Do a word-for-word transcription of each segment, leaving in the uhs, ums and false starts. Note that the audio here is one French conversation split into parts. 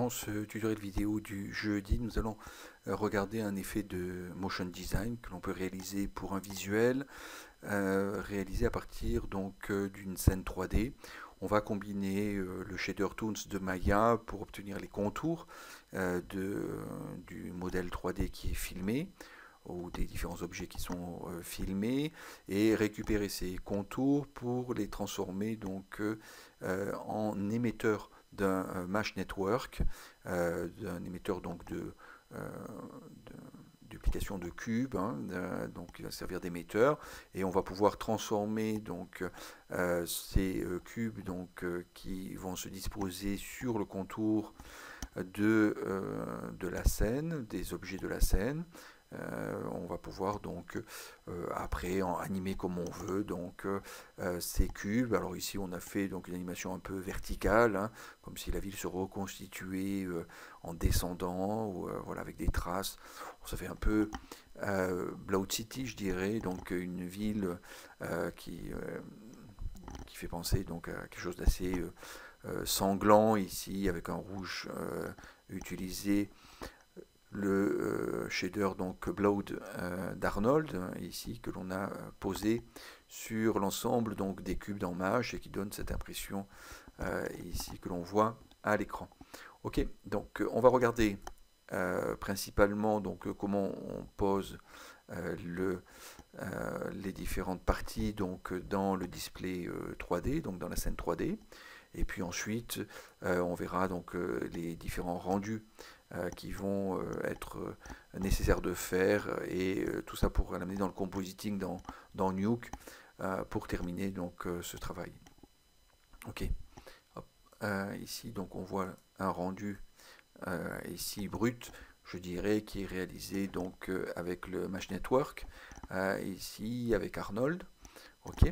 dans ce tutoriel vidéo du jeudi, nous allons euh, regarder un effet de motion design que l'on peut réaliser pour un visuel, euh, réalisé à partir donc euh, d'une scène trois D. On va combiner euh, le shader toons de Maya pour obtenir les contours euh, de, du modèle trois D qui est filmé, ou des différents objets qui sont euh, filmés, et récupérer ces contours pour les transformer donc euh, en émetteur d'un euh, mesh network, euh, d'un émetteur donc de, euh, de duplication de cubes, hein, euh, donc il va servir d'émetteur, et on va pouvoir transformer donc euh, ces euh, cubes donc euh, qui vont se disposer sur le contour de, euh, de la scène, des objets de la scène. Euh, on va pouvoir donc euh, après en animer comme on veut donc euh, ces cubes. Alors ici on a fait donc une animation un peu verticale, hein, comme si la ville se reconstituait euh, en descendant, ou euh, voilà, avec des traces. Ça fait un peu euh, Blood City, je dirais, donc une ville euh, qui euh, qui fait penser donc à quelque chose d'assez euh, euh, sanglant ici, avec un rouge euh, utilisé, le euh, shader donc Blood euh, d'Arnold, hein, ici, que l'on a posé sur l'ensemble donc des cubes dans Mesh et qui donne cette impression euh, ici que l'on voit à l'écran. Ok, donc on va regarder euh, principalement donc comment on pose euh, le, euh, les différentes parties donc dans le display euh, trois D, donc dans la scène trois D. Et puis ensuite, euh, on verra donc euh, les différents rendus euh, qui vont euh, être euh, nécessaires de faire, et euh, tout ça pour l'amener dans le compositing dans, dans Nuke euh, pour terminer donc euh, ce travail. Ok. Hop. Euh, ici donc on voit un rendu euh, ici brut, je dirais, qui est réalisé donc euh, avec le Mesh Network, euh, ici avec Arnold. Ok.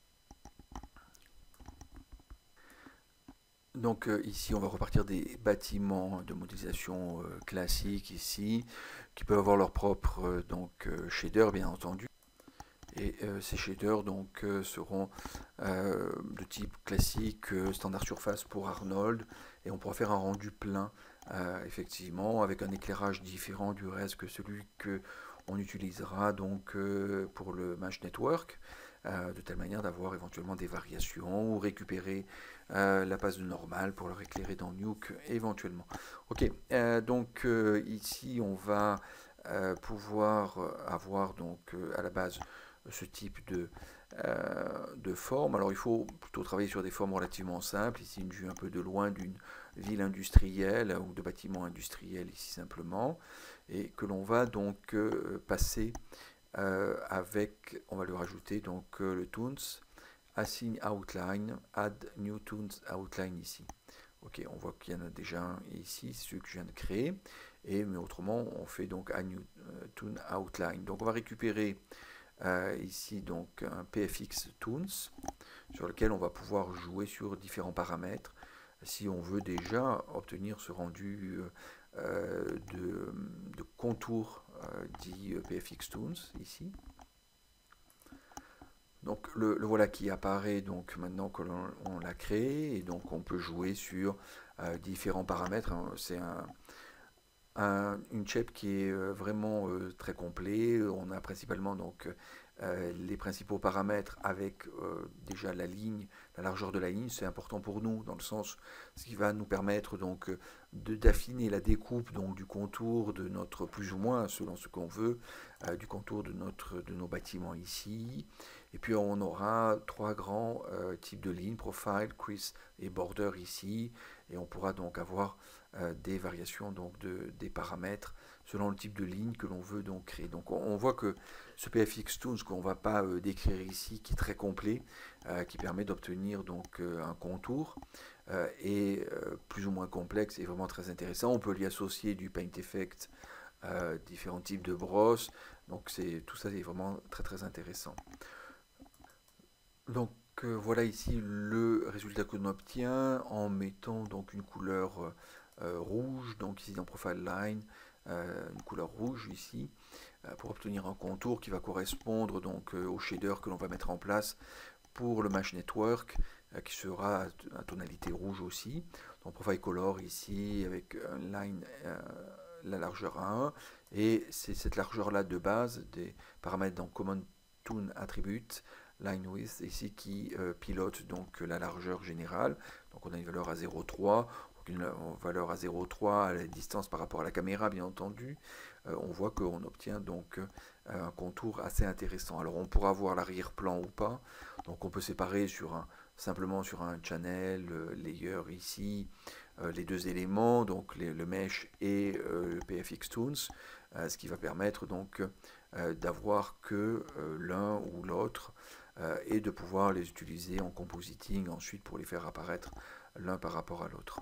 Donc euh, ici on va repartir des bâtiments de modélisation euh, classiques ici, qui peuvent avoir leur propre euh, donc euh, shader bien entendu. Et euh, ces shaders donc euh, seront euh, de type classique, euh, standard surface pour Arnold, et on pourra faire un rendu plein euh, effectivement, avec un éclairage différent du reste que celui que on utilisera donc euh, pour le Mesh Network, euh, de telle manière d'avoir éventuellement des variations, ou récupérer euh, la base de normale pour le éclairer dans Nuke éventuellement. Ok, euh, donc euh, ici on va euh, pouvoir avoir donc euh, à la base ce type de, euh, de forme. Alors il faut plutôt travailler sur des formes relativement simples. Ici une vue un peu de loin d'une ville industrielle ou de bâtiments industriels ici simplement, et que l'on va donc euh, passer euh, avec, on va lui rajouter donc euh, le toons, assign outline, add new toons outline ici. Ok, on voit qu'il y en a déjà un ici, celui que je viens de créer, et mais autrement on fait donc add new uh, toon outline. Donc on va récupérer euh, ici donc un P F X toons sur lequel on va pouvoir jouer sur différents paramètres si on veut déjà obtenir ce rendu euh, de, de contour euh, dit P F X toons ici. Donc le, le voilà qui apparaît donc maintenant que l'on l'a créé, et donc on peut jouer sur euh, différents paramètres. C'est un, un, une shape qui est euh, vraiment euh, très complet. On a principalement donc euh, les principaux paramètres avec euh, déjà la ligne, la largeur de la ligne. C'est important pour nous dans le sens ce qui va nous permettre donc de d'affiner la découpe donc du contour de notre, plus ou moins selon ce qu'on veut, euh, du contour de notre de nos bâtiments ici. Et puis on aura trois grands euh, types de lignes, profile, crease et border ici, et on pourra donc avoir euh, des variations donc de, des paramètres selon le type de ligne que l'on veut donc créer. Donc on, on voit que ce P F X toons qu'on ne va pas euh, décrire ici, qui est très complet, euh, qui permet d'obtenir donc euh, un contour, euh, et euh, plus ou moins complexe, et vraiment très intéressant. On peut lui associer du paint effect, euh, différents types de brosses, donc c'est tout ça est vraiment très très intéressant. Donc euh, voilà ici le résultat que l'on obtient en mettant donc une couleur euh, rouge, donc ici dans Profile Line, euh, une couleur rouge ici, euh, pour obtenir un contour qui va correspondre donc euh, au shader que l'on va mettre en place pour le Mesh Network, euh, qui sera à tonalité rouge aussi. donc Profile Color ici, avec une line, euh, la largeur un, et c'est cette largeur-là de base, des paramètres dans Common Toon Attribute, Line Width ici, qui euh, pilote donc la largeur générale. Donc on a une valeur à zéro virgule trois, une valeur à zéro virgule trois à la distance par rapport à la caméra, bien entendu. Euh, on voit qu'on obtient donc euh, un contour assez intéressant. Alors on pourra voir l'arrière-plan ou pas, donc on peut séparer sur un, simplement sur un channel, euh, layer ici, euh, les deux éléments, donc les, le mesh et euh, le P F X Toons, euh, ce qui va permettre donc euh, d'avoir que euh, l'un ou l'autre euh, et de pouvoir les utiliser en compositing ensuite pour les faire apparaître l'un par rapport à l'autre.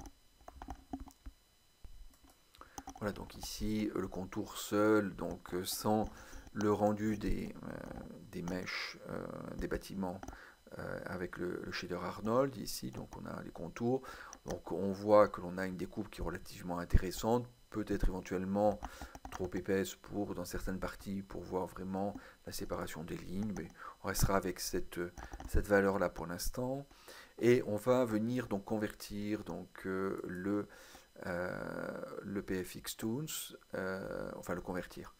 Voilà, donc ici le contour seul, donc sans le rendu des, euh, des mèches euh, des bâtiments euh, avec le, le shader Arnold ici, donc on a les contours, donc on voit que l'on a une découpe qui est relativement intéressante, peut-être éventuellement trop épaisse pour dans certaines parties pour voir vraiment la séparation des lignes, mais on restera avec cette, cette valeur là pour l'instant, et on va venir donc convertir donc euh, le Euh, le P F X Toons, euh, enfin le convertir.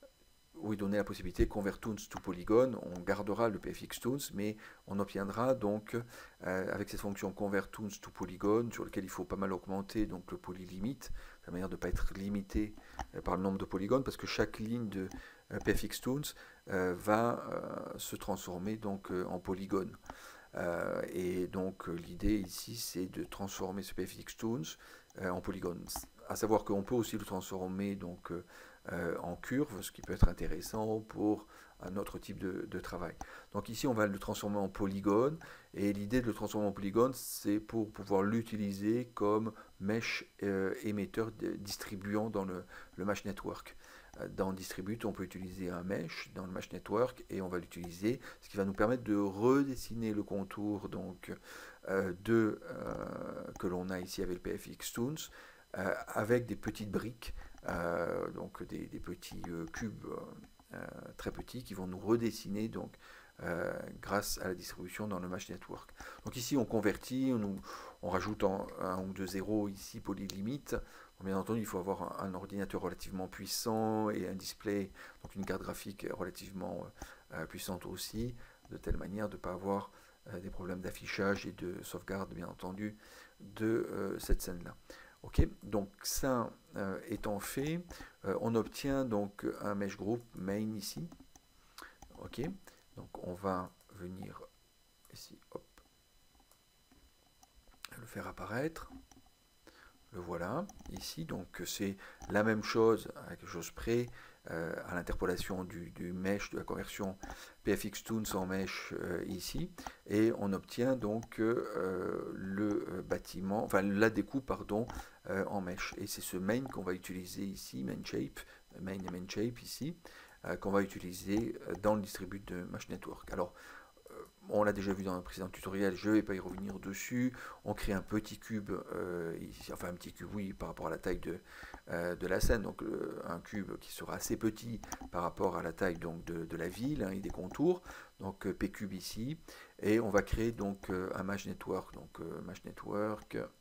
Oui, donner la possibilité Convert Toons to Polygon, on gardera le P F X Toons, mais on obtiendra donc euh, avec cette fonction Convert Toons to Polygon, sur lequel il faut pas mal augmenter donc le polylimit, la manière de ne pas être limité euh, par le nombre de polygones, parce que chaque ligne de euh, P F X Toons euh, va euh, se transformer donc euh, en polygone. Euh, et donc euh, l'idée ici c'est de transformer ce P F X Toons euh, en polygone. À savoir qu'on peut aussi le transformer donc euh, en curve, ce qui peut être intéressant pour un autre type de, de travail. Donc ici on va le transformer en polygone, et l'idée de le transformer en polygone c'est pour pouvoir l'utiliser comme mesh euh, émetteur distribuant dans le, le mesh network. Dans Distribute, on peut utiliser un mesh dans le mesh network et on va l'utiliser, ce qui va nous permettre de redessiner le contour donc, euh, de, euh, que l'on a ici avec le P F X Toons euh, avec des petites briques, euh, donc des, des petits euh, cubes euh, très petits qui vont nous redessiner donc, euh, grâce à la distribution dans le mesh network. Donc ici on convertit, on, on rajoute en, un ou deux zéros ici polylimit. Bien entendu, il faut avoir un, un ordinateur relativement puissant et un display, donc une carte graphique relativement euh, puissante aussi, de telle manière de ne pas avoir euh, des problèmes d'affichage et de sauvegarde, bien entendu, de euh, cette scène-là. Ok, donc ça euh, étant fait, euh, on obtient donc un mesh group main ici. Ok, donc on va venir ici, hop, le faire apparaître. Le voilà, ici, donc c'est la même chose à quelque chose près, euh, à l'interpolation du, du mesh, de la conversion P F X Toons en mesh euh, ici, et on obtient donc euh, le bâtiment, enfin la découpe, pardon, euh, en mesh. Et c'est ce main qu'on va utiliser ici, main shape, main et main shape ici, euh, qu'on va utiliser dans le distribut de Mesh Network. Alors, on l'a déjà vu dans un précédent tutoriel, je ne vais pas y revenir dessus. On crée un petit cube, euh, ici, enfin un petit cube, oui, par rapport à la taille de, euh, de la scène, donc euh, un cube qui sera assez petit par rapport à la taille donc, de, de la ville hein, et des contours, donc euh, P cube ici, et on va créer donc euh, un mesh network, donc euh, mesh network, euh,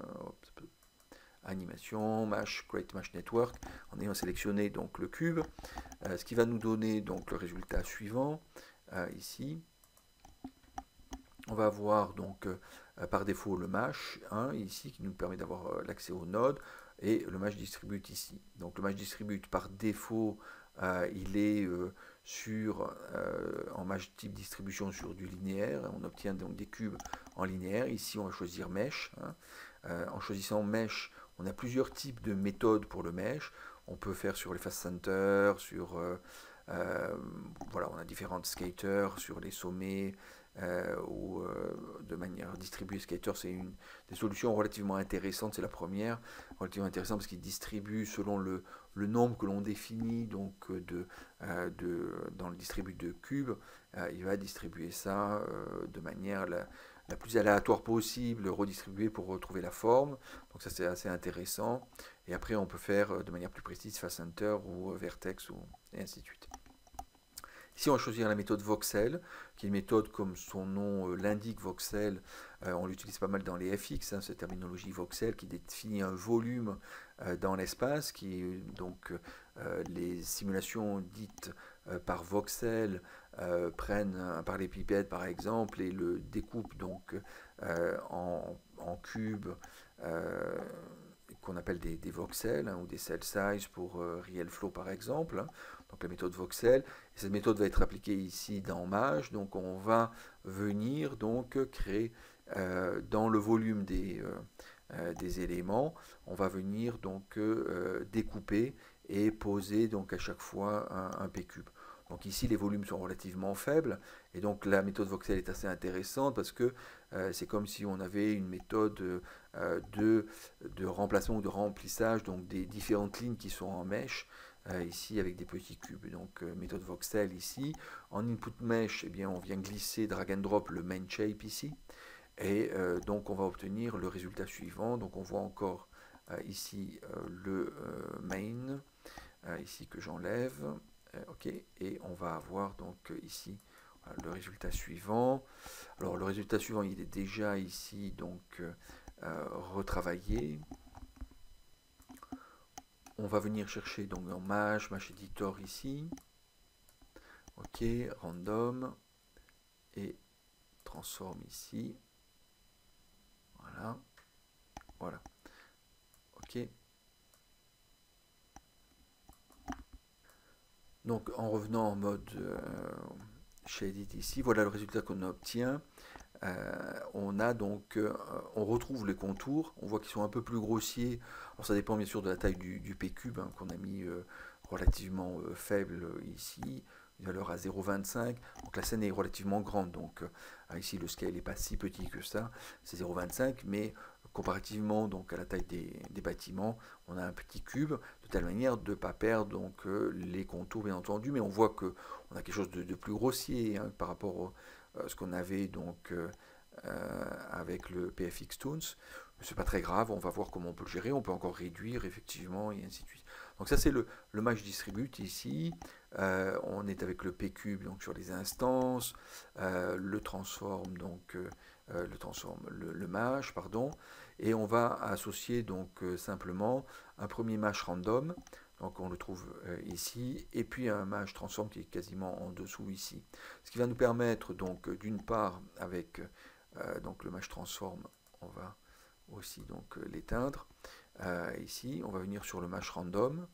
animation, mesh, create mesh network, en ayant sélectionné donc le cube, euh, ce qui va nous donner donc le résultat suivant, euh, ici. On va avoir donc euh, par défaut le mesh hein, ici qui nous permet d'avoir euh, l'accès au node et le mesh distribute ici. Donc le mesh distribute par défaut euh, il est euh, sur euh, en mesh type distribution sur du linéaire. On obtient donc des cubes en linéaire. Ici on va choisir mesh. Hein. Euh, en choisissant mesh, on a plusieurs types de méthodes pour le mesh. On peut faire sur les face centers, sur euh, euh, voilà, on a différentes skaters sur les sommets. Euh, ou euh, de manière distribuée. Skater, c'est une des solutions relativement intéressantes, c'est la première, relativement intéressante parce qu'il distribue selon le, le nombre que l'on définit donc de, euh, de, dans le distribut de cubes, euh, il va distribuer ça euh, de manière la, la plus aléatoire possible, redistribuer pour retrouver la forme, donc ça c'est assez intéressant, et après on peut faire de manière plus précise face center ou vertex ou, et ainsi de suite. Ici, on va choisir la méthode voxel, qui est une méthode, comme son nom euh, l'indique, voxel. Euh, on l'utilise pas mal dans les F X, hein, cette terminologie voxel, qui définit un volume euh, dans l'espace, qui donc euh, les simulations dites euh, par voxel euh, prennent un parallélépipède, par exemple, et le découpent donc euh, en, en cubes. Euh, qu'on appelle des, des voxels, hein, ou des cell size pour euh, real flow par exemple, hein, donc la méthode voxel. Et cette méthode va être appliquée ici dans Mage, donc on va venir donc créer euh, dans le volume des, euh, euh, des éléments, on va venir donc euh, découper et poser donc à chaque fois un, un P cube. Donc ici, les volumes sont relativement faibles, et donc la méthode voxel est assez intéressante parce que euh, c'est comme si on avait une méthode euh, de, de remplacement ou de remplissage donc des différentes lignes qui sont en mèche, euh, ici avec des petits cubes. Donc euh, méthode voxel ici. En input mesh, eh bien, on vient glisser drag and drop le main shape ici, et euh, donc on va obtenir le résultat suivant. Donc on voit encore euh, ici euh, le euh, main, euh, ici que j'enlève. Ok, et on va avoir donc ici voilà, le résultat suivant. Alors le résultat suivant, il est déjà ici donc euh, retravaillé. On va venir chercher donc dans Mage, Mage Editor ici. Ok, random et transforme ici. Voilà, voilà. Ok. Donc en revenant en mode euh, shaded ici, voilà le résultat qu'on obtient. Euh, on a donc, euh, on retrouve les contours, on voit qu'ils sont un peu plus grossiers. Alors ça dépend bien sûr de la taille du, du P cube, hein, qu'on a mis euh, relativement euh, faible ici, une valeur à zéro virgule vingt-cinq. Donc la scène est relativement grande, donc euh, ici le scale n'est pas si petit que ça, c'est zéro virgule vingt-cinq, mais comparativement donc à la taille des, des bâtiments, on a un petit cube, de telle manière de ne pas perdre donc euh, les contours bien entendu, mais on voit que on a quelque chose de, de plus grossier, hein, par rapport au, à ce qu'on avait donc euh, euh, avec le P F X Toons. C'est pas très grave, on va voir comment on peut le gérer, on peut encore réduire effectivement et ainsi de suite. Donc ça c'est le, le Mage Distribute ici. Euh, on est avec le P cube donc sur les instances, euh, le transform donc euh, le transform le, le Mage pardon, et on va associer donc euh, simplement un premier Mage random. Donc on le trouve euh, ici, et puis un Mage transform qui est quasiment en dessous ici. Ce qui va nous permettre donc d'une part avec euh, donc le Mage transform, on va aussi donc euh, l'éteindre. Euh, ici, on va venir sur le Mage random.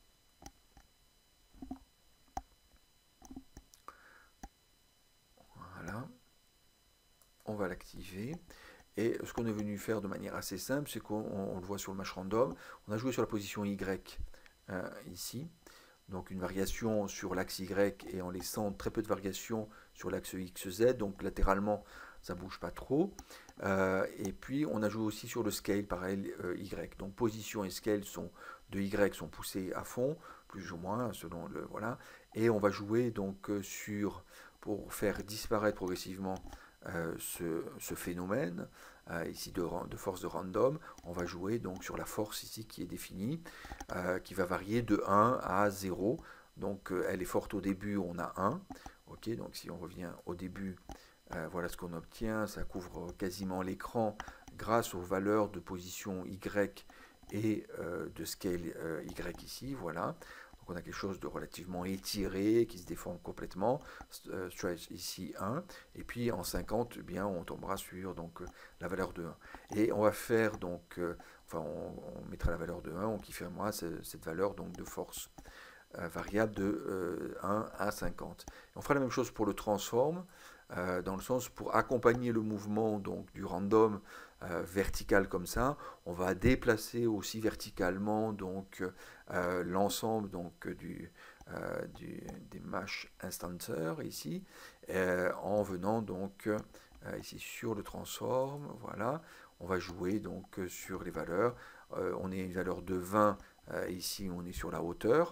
Voilà. On va l'activer. Et ce qu'on est venu faire de manière assez simple, c'est qu'on le voit sur le Mage random, on a joué sur la position Y euh, ici. Donc une variation sur l'axe Y et en laissant très peu de variation sur l'axe X Z, donc latéralement ça ne bouge pas trop. Euh, et puis on a joué aussi sur le scale pareil euh, Y. Donc position et scale sont, de Y sont poussés à fond, plus ou moins selon le voilà. Et on va jouer donc euh, sur, pour faire disparaître progressivement euh, ce, ce, phénomène euh, ici de, de force de random, on va jouer donc sur la force ici qui est définie, euh, qui va varier de un à zéro. Donc euh, elle est forte au début, on a un. Ok, donc si on revient au début, euh, voilà ce qu'on obtient. Ça couvre quasiment l'écran grâce aux valeurs de position Y et euh, de scale euh, Y ici. Voilà. Donc on a quelque chose de relativement étiré qui se déforme complètement. Euh, stretch ici un. Et puis en cinquante, eh bien, on tombera sur donc, la valeur de un. Et on va faire donc, euh, enfin on, on, mettra la valeur de un, on confirmera cette valeur donc, de force euh, variable de euh, un à cinquante. Et on fera la même chose pour le transform. Euh, dans le sens pour accompagner le mouvement donc du random euh, vertical comme ça, on va déplacer aussi verticalement donc euh, l'ensemble donc du, euh, du des mesh instancer ici, euh, en venant donc euh, ici sur le transform. Voilà, on va jouer donc sur les valeurs. Euh, on est une valeur de vingt euh, ici, on est sur la hauteur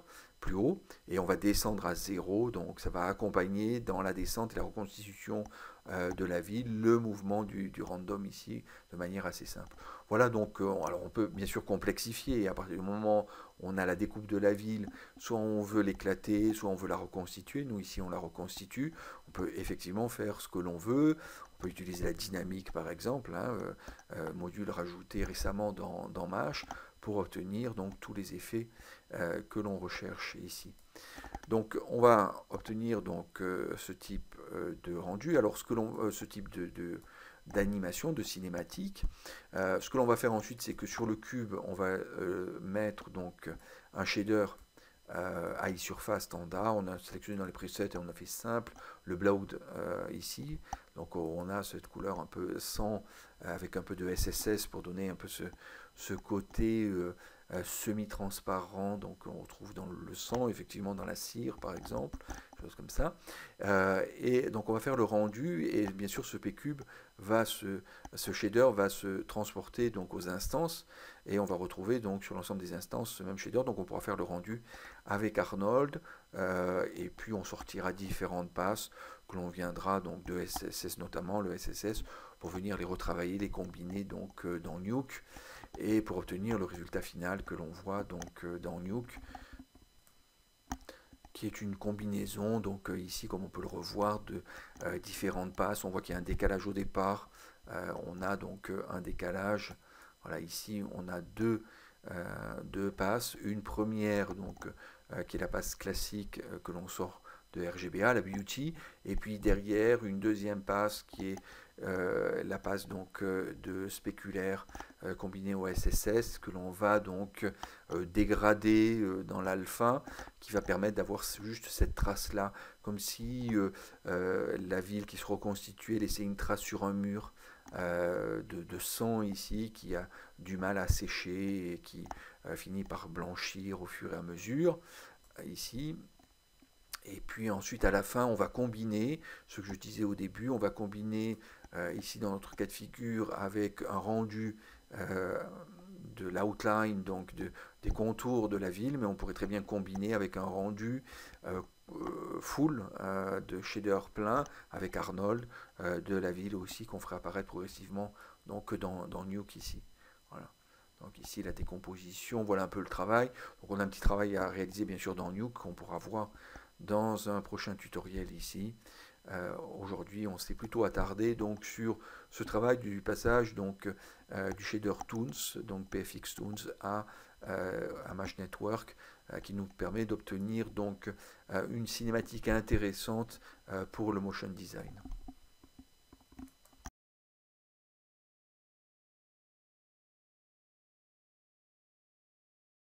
plus haut, et on va descendre à zéro, donc ça va accompagner dans la descente et la reconstitution euh, de la ville le mouvement du, du random ici de manière assez simple. Voilà, donc euh, alors on peut bien sûr complexifier à partir du moment où on a la découpe de la ville, soit on veut l'éclater, soit on veut la reconstituer. Nous ici on la reconstitue, on peut effectivement faire ce que l'on veut. On peut utiliser la dynamique par exemple, hein, euh, euh, module rajouté récemment dans, dans Mash, pour obtenir donc tous les effets euh, que l'on recherche ici. Donc on va obtenir donc euh, ce type euh, de rendu. Alors ce que l'on, euh, ce type de, de d'animation, de cinématique. Euh, ce que l'on va faire ensuite, c'est que sur le cube, on va euh, mettre donc un shader euh, high surface standard. On a sélectionné dans les presets et on a fait simple le blood euh, ici. Donc on a cette couleur un peu sang euh, avec un peu de S S S pour donner un peu ce, ce côté euh, euh, semi-transparent. Donc on retrouve dans le sang, effectivement dans la cire par exemple, chose comme ça. Euh, et donc on va faire le rendu et bien sûr ce P-Cube va se, ce shader va se transporter donc aux instances et on va retrouver donc sur l'ensemble des instances ce même shader. Donc on pourra faire le rendu avec Arnold euh, et puis on sortira différentes passes que l'on viendra donc de S S S notamment le S S S pour venir les retravailler, les combiner donc euh, dans Nuke et pour obtenir le résultat final que l'on voit donc euh, dans Nuke, qui est une combinaison, donc euh, ici comme on peut le revoir, de euh, différentes passes. On voit qu'il y a un décalage au départ, euh, on a donc euh, un décalage, voilà ici on a deux, euh, deux passes, une première donc euh, qui est la passe classique euh, que l'on sort de R G B A, la Beauty, et puis derrière une deuxième passe qui est euh, la passe donc euh, de spéculaire euh, combinée au S S S que l'on va donc euh, dégrader euh, dans l'alpha, qui va permettre d'avoir juste cette trace là, comme si euh, euh, la ville qui se reconstituait laissait une trace sur un mur euh, de, de sang ici qui a du mal à sécher et qui euh, finit par blanchir au fur et à mesure ici. Et puis ensuite à la fin on va combiner ce que je disais au début, on va combiner euh, ici dans notre cas de figure avec un rendu euh, de l'outline, donc de, des contours de la ville, mais on pourrait très bien combiner avec un rendu euh, full euh, de shader plein avec Arnold euh, de la ville aussi qu'on ferait apparaître progressivement donc dans, dans Nuke ici. Voilà. Donc ici la décomposition, voilà un peu le travail. Donc on a un petit travail à réaliser bien sûr dans Nuke qu'on pourra voir dans un prochain tutoriel ici. Euh, Aujourd'hui, on s'est plutôt attardé donc sur ce travail du passage donc euh, du shader Toons, donc P F X Toons à, euh, à Mesh Network, euh, qui nous permet d'obtenir donc euh, une cinématique intéressante euh, pour le motion design.